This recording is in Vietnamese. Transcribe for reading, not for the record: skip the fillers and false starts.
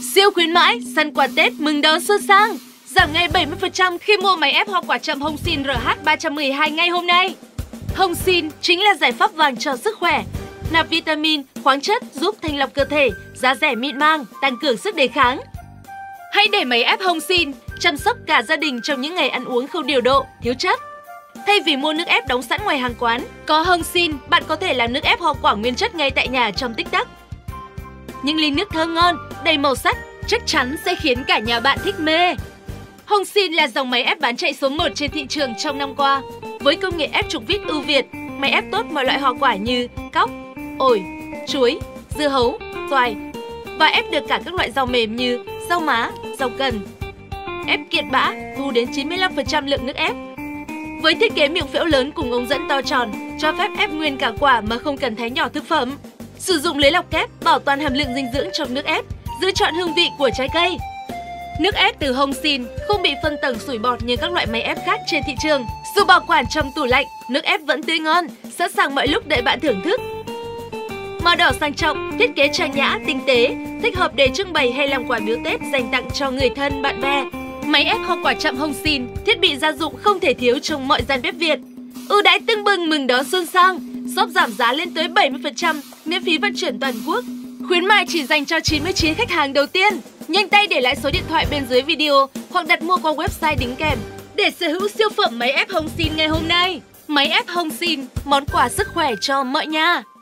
Siêu khuyến mãi, săn quà Tết mừng đón xuân sang. Giảm ngay 70% khi mua máy ép hoa quả chậm Hongxin RH312 ngay hôm nay. Hongxin chính là giải pháp vàng cho sức khỏe. Nạp vitamin, khoáng chất giúp thanh lọc cơ thể, da dẻ mịn màng, tăng cường sức đề kháng. Hãy để máy ép Hongxin chăm sóc cả gia đình trong những ngày ăn uống không điều độ, thiếu chất. Thay vì mua nước ép đóng sẵn ngoài hàng quán, có Hongxin bạn có thể làm nước ép hoa quả nguyên chất ngay tại nhà trong tích tắc. Những ly nước thơm ngon, đầy màu sắc chắc chắn sẽ khiến cả nhà bạn thích mê. Hongxin là dòng máy ép bán chạy số 1 trên thị trường trong năm qua. Với công nghệ ép trục vít ưu việt, máy ép tốt mọi loại hoa quả như cóc, ổi, chuối, dưa hấu, xoài và ép được cả các loại rau mềm như rau má, rau cần. Ép kiệt bã, thu đến 95% lượng nước ép. Với thiết kế miệng phễu lớn cùng ống dẫn to tròn, cho phép ép nguyên cả quả mà không cần thái nhỏ thực phẩm. Sử dụng lưới lọc kép bảo toàn hàm lượng dinh dưỡng trong nước ép, giữ trọn hương vị của trái cây. Nước ép từ Hongxin không bị phân tầng sủi bọt như các loại máy ép khác trên thị trường. Dù bảo quản trong tủ lạnh, nước ép vẫn tươi ngon, sẵn sàng mọi lúc đợi bạn thưởng thức. Màu đỏ sang trọng, thiết kế trang nhã, tinh tế, thích hợp để trưng bày hay làm quà biếu Tết dành tặng cho người thân, bạn bè. Máy ép hoa quả chậm Hongxin, thiết bị gia dụng không thể thiếu trong mọi gian bếp Việt. Ưu đãi tưng bừng mừng đón xuân sang, shop giảm giá lên tới 70%, miễn phí vận chuyển toàn quốc. Khuyến mại chỉ dành cho 99 khách hàng đầu tiên. Nhanh tay để lại số điện thoại bên dưới video hoặc đặt mua qua website đính kèm để sở hữu siêu phẩm máy ép Hongxin ngày hôm nay. Máy ép Hongxin, món quà sức khỏe cho mọi nhà.